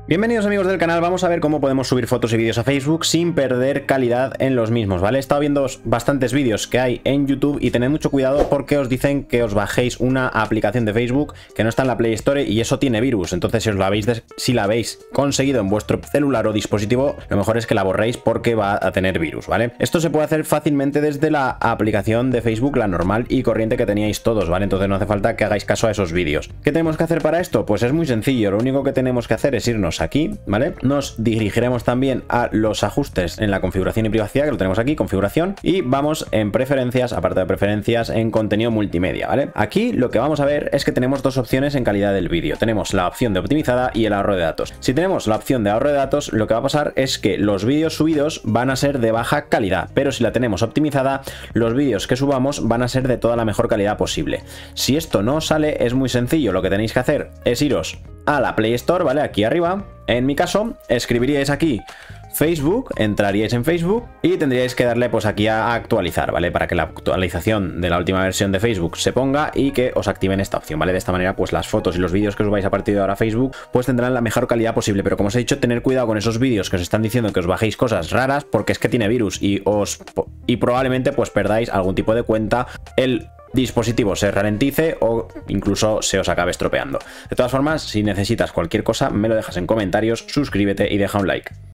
Bienvenidos amigos del canal, vamos a ver cómo podemos subir fotos y vídeos a Facebook sin perder calidad en los mismos, ¿vale? He estado viendo bastantes vídeos que hay en YouTube y tened mucho cuidado porque os dicen que os bajéis una aplicación de Facebook que no está en la Play Store y eso tiene virus. Entonces si la habéis conseguido en vuestro celular o dispositivo, lo mejor es que la borréis porque va a tener virus, ¿vale? Esto se puede hacer fácilmente desde la aplicación de Facebook, la normal y corriente que teníais todos, ¿vale? Entonces no hace falta que hagáis caso a esos vídeos. ¿Qué tenemos que hacer para esto? Pues es muy sencillo, lo único que tenemos que hacer es irnos aquí, ¿vale? Nos dirigiremos también a los ajustes en la configuración y privacidad, que lo tenemos aquí, configuración, y vamos en preferencias, aparte de preferencias, en contenido multimedia, ¿vale? Aquí lo que vamos a ver es que tenemos dos opciones en calidad del vídeo. Tenemos la opción de optimizada y el ahorro de datos. Si tenemos la opción de ahorro de datos, lo que va a pasar es que los vídeos subidos van a ser de baja calidad, pero si la tenemos optimizada, los vídeos que subamos van a ser de toda la mejor calidad posible. Si esto no sale, es muy sencillo, lo que tenéis que hacer es iros a la Play Store, ¿vale? Aquí arriba, en mi caso, escribiríais aquí Facebook, entraríais en Facebook y tendríais que darle pues aquí a actualizar, ¿vale? Para que la actualización de la última versión de Facebook se ponga y que os activen esta opción, ¿vale? De esta manera pues las fotos y los vídeos que subáis a partir de ahora a Facebook pues tendrán la mejor calidad posible, pero como os he dicho, tener cuidado con esos vídeos que os están diciendo que os bajéis cosas raras porque es que tiene virus y probablemente pues perdáis algún tipo de cuenta, el dispositivo se ralentice o incluso se os acabe estropeando. De todas formas, si necesitas cualquier cosa, me lo dejas en comentarios, suscríbete y deja un like.